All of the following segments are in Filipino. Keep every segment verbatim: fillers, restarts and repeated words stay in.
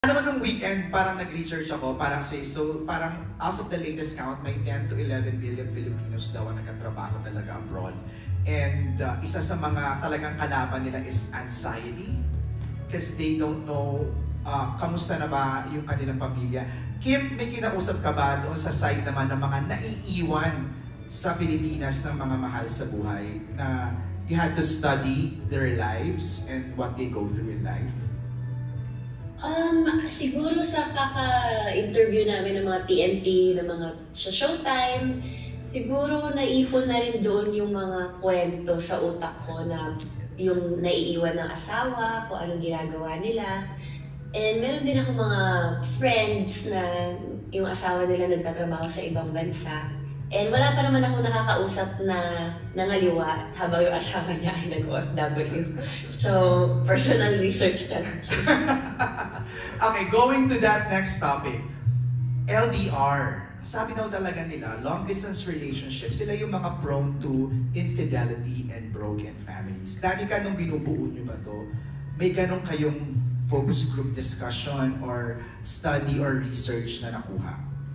Alam mo, nung weekend, parang nag-research ako, parang say, so parang as of the latest count, may ten to eleven million Filipinos daw ang nagkatrabaho talaga abroad. And uh, isa sa mga talagang kalaban nila is anxiety. Because they don't know uh, kamusta na ba yung kanilang pamilya. Kim, may kinausap ka ba doon sa side naman ng mga naiiwan sa Pilipinas ng mga mahal sa buhay na you had to study their lives and what they go through in life? Um, siguro sa kaka-interview namin ng mga T N T, ng mga sa Showtime, siguro naipon na rin doon yung mga kwento sa utak ko na yung naiiwan ng asawa, kung anong ginagawa nila. And meron din ako mga friends na yung asawa nila nagtatrabaho sa ibang bansa. And wala pa naman ako nakakausap na nangaliwa habang yung asawa niya ay nag-O F W. So, personal research na lang. Okay, going to that next topic. L D R. Sabi daw talaga nila, long distance relationships, sila yung mga prone to infidelity and broken families. Dati ka nung binubuo nyo ba to, may ganun kayong focus group discussion or study or research na nakuha?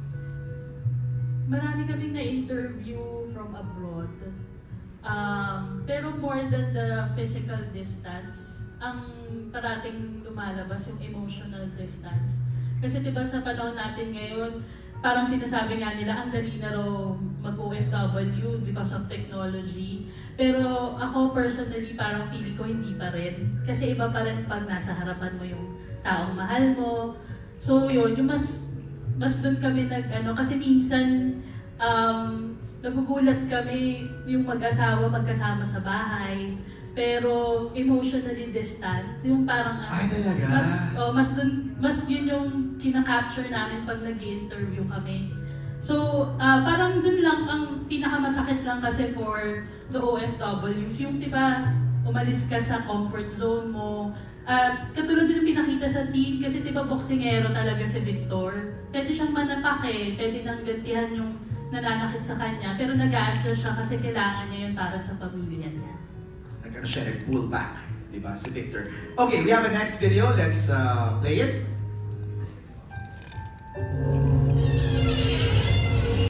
Marami kaming na-interview from abroad. Um, pero more than the physical distance, ang parating lumalabas yung emotional distance. Kasi diba sa panahon natin ngayon, parang sinasabi nga nila, ang dali na raw mag-O F W because of technology. Pero ako personally, parang feeling ko hindi pa rin. Kasi iba pa rin pag nasa harapan mo yung taong mahal mo. So yun, yung mas mas doon kami nag ano, kasi minsan um, nagugulat kami yung mag-asawa magkasama sa bahay, pero emotionally distant, yung parang Ay, talaga? mas oh, mas doon mas yun yung kina-capture namin pag nag-i-interview kami. So uh, parang doon lang ang pinakamasakit lang kasi for the O F Ws, yung diba umalis ka sa comfort zone mo. At uh, katulad din yung pinakita sa scene, kasi diba boksingero talaga si Victor. Pwede siyang manapake, pwede nang gantihan yung nananakit sa kanya, pero nag-a-adjust siya kasi kailangan niya yun para sa pamilya niya. Nagkaroon siya, nag-pull back, diba, si Victor. Okay, we have a next video. Let's uh, play it.